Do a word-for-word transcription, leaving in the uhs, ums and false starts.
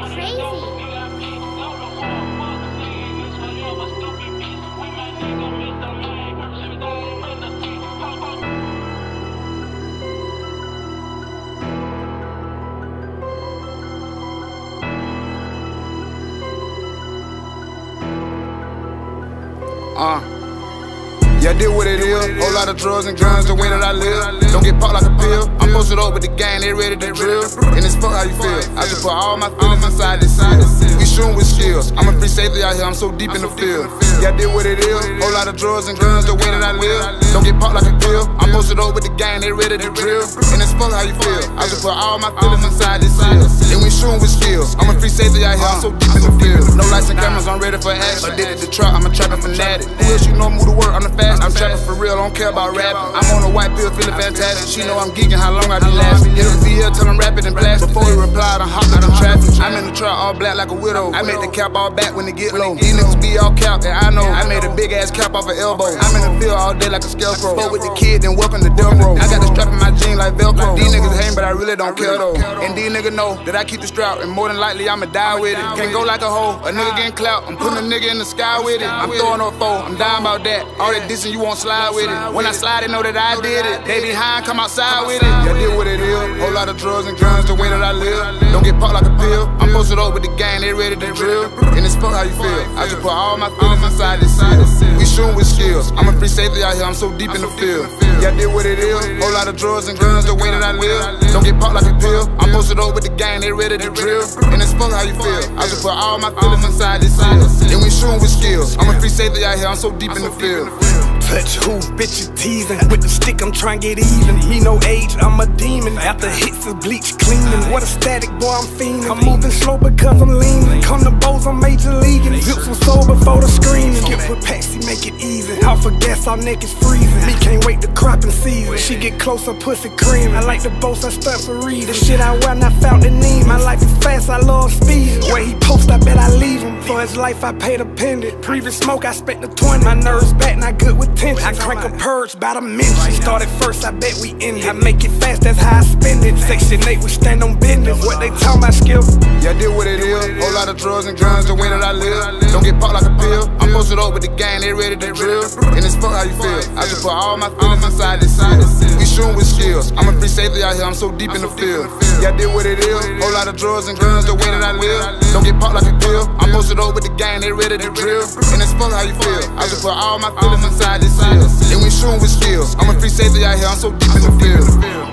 Uh, yeah, I did what it is. Whole lot of drugs and guns, the way that I live. Don't get popped like a pill. I'm posted up with the gang, they ready to drill. And it's fuck how you feel. I just put all my feelings inside this seal. We shooting with skills. I'm a free safety out here, I'm so deep in the field. Yeah, I did what it is. Whole lot of drugs and guns, the way that I live. Don't get popped like a pill. I'm posted up with the gang, they ready to drill. And it's fuck how you feel. I just put all my feelings inside this seal. And we shooting with skills. I'm a free safety out here, I'm so deep in the field. No lights and cameras, I'm ready for action. I did it to trap, I'm a trapping fanatic. Who else you know move to work, I'm the fast. I'm trapping for real, I don't care about rapping. I'm on a white pill, feeling fantastic. She know I'm geeking, how long I be lasting. Hit a V L till I'm rapping and blasting. Before he replied, I'm hopping in traffic. I'm in the truck all black like a widow. I made the cap all back when it get low. These niggas be all cap, and I know. I made a big ass cap off an elbow. I'm in the field all day like a scarecrow. Spoke with the kid, then welcome to Delbro. I got the strap in my jeans like Velcro. These niggas hate, but I really don't care though. And these niggas know that I keep the strap, and more than likely I'ma die with it. Can't go like a hoe, a nigga getting clout. I'm putting a nigga in the sky with it. I'm throwing up four, I'm dying about that. All that dissing, you won't slide with it. When I slide, they know that I did it. They behind, come outside with it. Yeah, did what it is. Whole lot of drugs and guns, the way that I live. Don't get popped like a pill. I'm posted up with the gang, they ready to drill. And it's fuck how you feel. I just put all my feelings inside this seal. We shooting with skills. I'm a free safety out here, I'm so deep in the field. Yeah, I did what it is. Whole lot of drugs and guns, the way that I live. Don't get popped like a pill. I'm posted up with the gang, they ready to drill. And it's fuck how you feel. I just put all my feelings inside this seal. And we shooting with skills. I'm a free safety out here, I'm so deep in the field. Touch who, bitch, you teasing. With the stick, I'm trying to get even. Me no age, I'm a demon. After hits of bleach cleaning. What a static, boy, I'm fiending. I'm moving slow because I'm leaning. Come to Bows, I'm major leaguing. Zips was sold before the screaming. Skip with Pepsi, make it easy. Out for gas, our neck is freezing. Me can't wait to crop and season. She get closer, pussy cream. I like the boast, I stunt for reading. Shit I wear, not found the need. My life is fast, I love speed. Where he post, I bet I leave him. For his life, I paid a pendant. Previous smoke, I spent the twenty. My nerves back, not good with tension. I crank a purge, bout a mention. Started first, I bet we ended. I make it fast, that's how I spend it. Section eight, we stand on business. What they talking about, skill? Yeah, I did what it is. Whole lot of drugs and guns, the way that I live. Don't get popped like a pill. I'm posted up with the gang, they ready to drill. And it's fuck how you feel. I just put all my feelings inside this seal. We shooting with skills. I'm a free safety out here, I'm so deep in the field. Yeah, I did what it is. Whole lot of drugs and guns, the way that I live. Don't get popped like a pill. I'm posted up with the gang, they ready to drill. And it's fuck how you feel. I just put all my feelings inside this seal. And we shooting with skills. I'm a free safety out here, I'm so deep in the field.